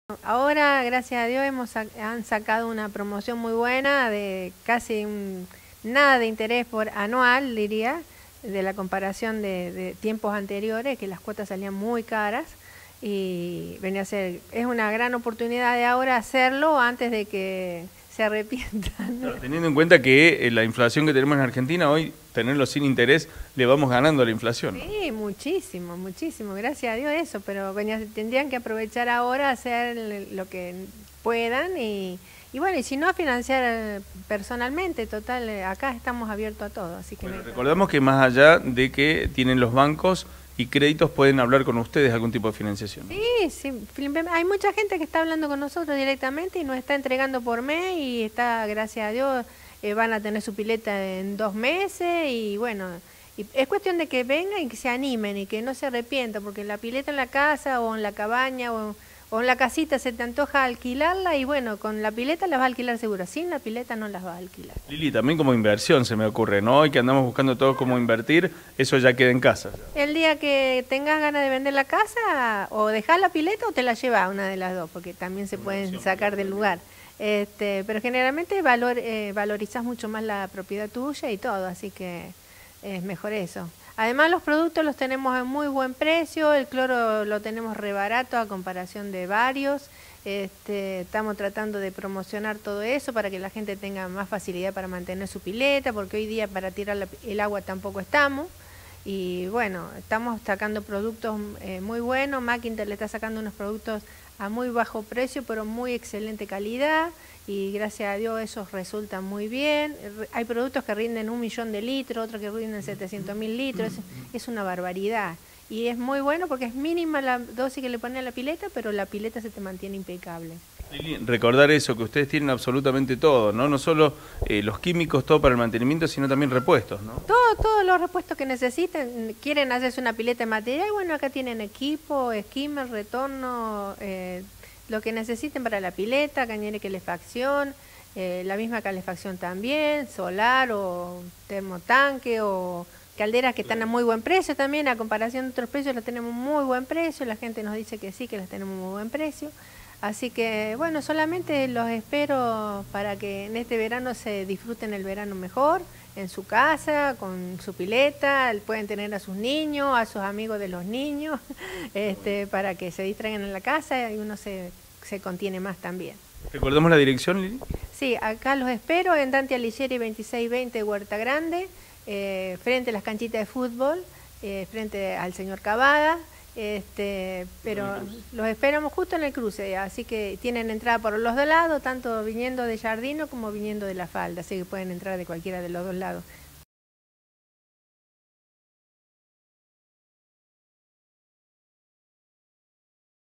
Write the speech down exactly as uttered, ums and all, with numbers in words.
Ahora, gracias a Dios, hemos sac- han sacado una promoción muy buena de casi un- nada de interés por anual, diría, de la comparación de, de tiempos anteriores, que las cuotas salían muy caras y venía a ser, es una gran oportunidad de ahora hacerlo antes de que se arrepientan. Claro, teniendo en cuenta que eh, la inflación que tenemos en Argentina hoy, tenerlo sin interés, le vamos ganando a la inflación, ¿no? Sí, muchísimo, muchísimo, gracias a Dios eso, pero coño, tendrían que aprovechar ahora, hacer lo que puedan y, y bueno, y si no, financiar eh, personalmente, total, eh, acá estamos abiertos a todo, así que Bueno, no hay recordamos que más allá de que tienen los bancos y créditos, pueden hablar con ustedes algún tipo de financiación, ¿no? Sí, sí, film- hay mucha gente que está hablando con nosotros directamente y nos está entregando por mes y está, gracias a Dios, eh, van a tener su pileta en dos meses y bueno, y es cuestión de que vengan y que se animen y que no se arrepientan, porque la pileta en la casa o en la cabaña o, o en la casita se te antoja alquilarla y bueno, con la pileta las va a alquilar seguro, sin la pileta no las va a alquilar. Lili, también como inversión se me ocurre, ¿no? Hoy que andamos buscando todo cómo invertir, eso ya queda en casa. El día que tengas ganas de vender la casa, o dejar la pileta o te la llevas, una de las dos, porque también se pueden sacar del lugar. Este, pero generalmente valor, eh, valorizas mucho más la propiedad tuya y todo, así que es mejor eso. Además los productos los tenemos en muy buen precio, el cloro lo tenemos re barato a comparación de varios. Este, estamos tratando de promocionar todo eso para que la gente tenga más facilidad para mantener su pileta, porque hoy día para tirar la- el agua tampoco estamos. Y bueno, estamos sacando productos eh, muy buenos. Mackinter le está sacando unos productos a muy bajo precio, pero muy excelente calidad. Y gracias a Dios esos resultan muy bien. Re- Hay productos que rinden un millón de litros, otros que rinden setecientos mil litros. Es, es una barbaridad. Y es muy bueno porque es mínima la dosis que le ponen a la pileta, pero la pileta se te mantiene impecable. Lili, recordar eso, que ustedes tienen absolutamente todo, ¿no? No solo eh, los químicos, todo para el mantenimiento, sino también repuestos, ¿no? Todo, todos los repuestos que necesiten, quieren hacerse una pileta de material, bueno, acá tienen equipo, skimmer, retorno, eh, lo que necesiten para la pileta, cañera y calefacción, eh, la misma calefacción también, solar o termotanque o calderas que están a muy buen precio también, a comparación de otros precios las tenemos muy buen precio, la gente nos dice que sí, que las tenemos muy buen precio. Así que bueno, solamente los espero para que en este verano se disfruten el verano mejor, en su casa, con su pileta, pueden tener a sus niños, a sus amigos de los niños, este, para que se distraigan en la casa y uno se, se contiene más también. ¿Recordamos la dirección, Lili? Sí, acá los espero en Dante Alighieri veintiséis veinte, Huerta Grande, eh, frente a las canchitas de fútbol, eh, frente al señor Cavada. Este, pero los esperamos justo en el cruce, así que tienen entrada por los dos lados, tanto viniendo de Jardino como viniendo de La Falda, así que pueden entrar de cualquiera de los dos lados.